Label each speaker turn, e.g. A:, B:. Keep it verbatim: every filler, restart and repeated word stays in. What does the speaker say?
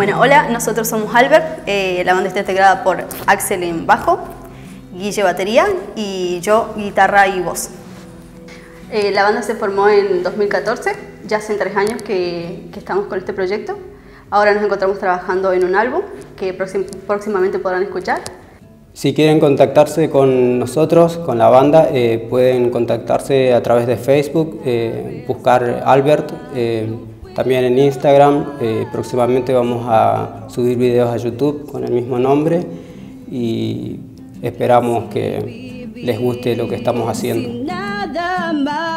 A: Bueno, hola, nosotros somos Albert, eh, la banda está integrada por Axel en bajo, Guille batería y yo guitarra y voz. Eh, la banda se formó en dos mil catorce, ya hace tres años que, que estamos con este proyecto. Ahora nos encontramos trabajando en un álbum que próxim, próximamente podrán escuchar.
B: Si quieren contactarse con nosotros, con la banda, eh, pueden contactarse a través de Facebook, eh, buscar Albert, eh, también en Instagram. Eh, próximamente vamos a subir videos a YouTube con el mismo nombre y esperamos que les guste lo que estamos haciendo.